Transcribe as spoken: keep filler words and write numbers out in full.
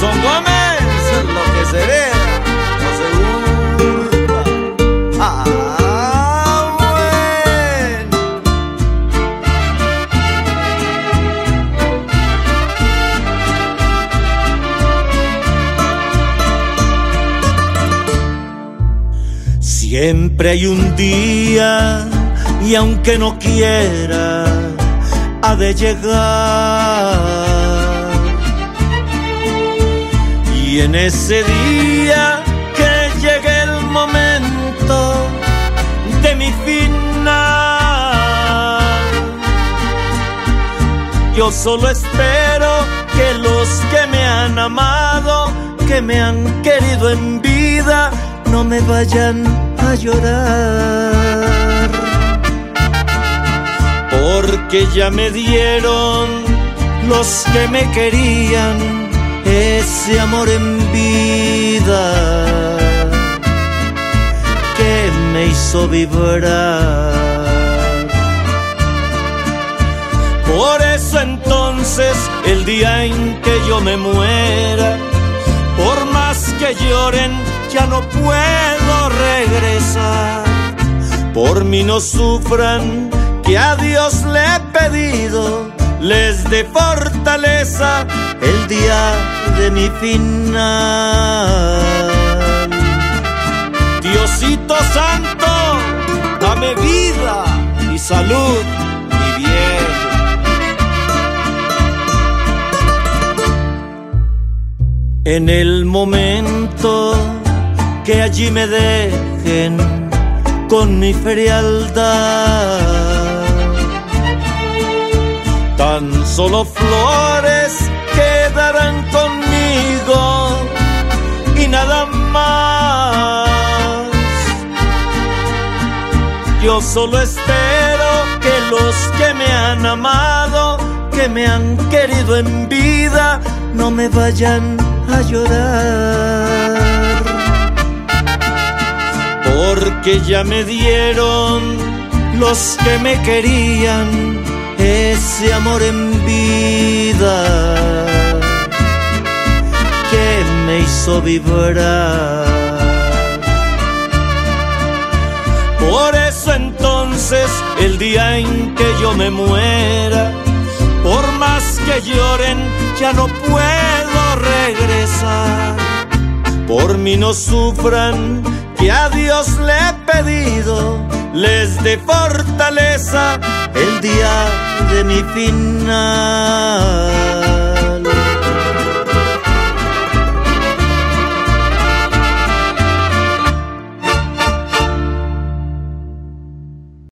Son Gómez, lo que se hereda no se hurta. Ah, bueno. Siempre hay un día, y aunque no quiera, ha de llegar. Y en ese día que llegue el momento de mi final, yo solo espero que los que me han amado, que me han querido en vida, no me vayan a llorar, porque ya me dieron los que me querían ese amor en vida que me hizo vibrar. Por eso entonces el día en que yo me muera, por más que lloren, ya no puedo regresar. Por mí no sufran, que a Dios le he pedido les dé fortaleza el día de mi final. Diosito santo, dame vida y salud, mi bien. En el momento que allí me dejen con mi frialdad, tan solo flores quedarán conmigo y nada más. Yo solo espero que los que me han amado, que me han querido en vida, no me vayan a llorar, porque ya me dieron los que me querían ese amor en vida que me hizo vibrar. Por eso entonces el día en que yo me muera, por más que lloren, ya no puedo regresar. Por mí no sufran, que a Dios le he pedido les dé fortaleza el día de mi final.